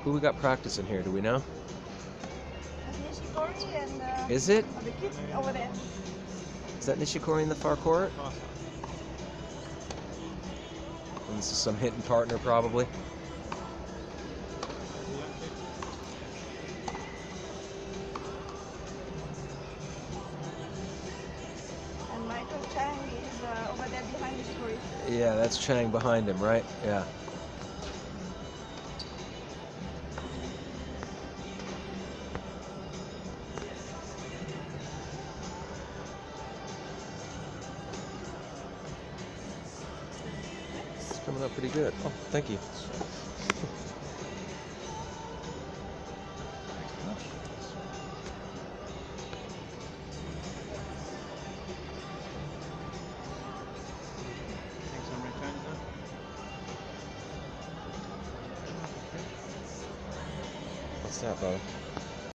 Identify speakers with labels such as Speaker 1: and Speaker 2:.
Speaker 1: Who we got practicing here? Do we know?
Speaker 2: Nishikori and
Speaker 1: Is it?
Speaker 2: the kid over there.
Speaker 1: Is that Nishikori in the far court? And this is some hitting partner, probably.
Speaker 2: And Michael Chang is over there behind Nishikori.
Speaker 1: Yeah, that's Chang behind him, right? Yeah. It's coming up pretty good. Oh, thank you. What's that, brother?